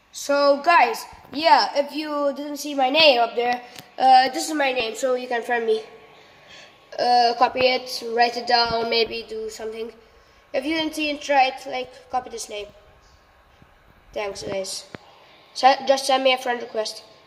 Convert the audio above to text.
So guys, yeah, if you didn't see my name up there, this is my name, so you can friend me. Copy it, write it down, maybe do something. If you didn't see it, try it, like, copy this name. Thanks guys. Just send me a friend request.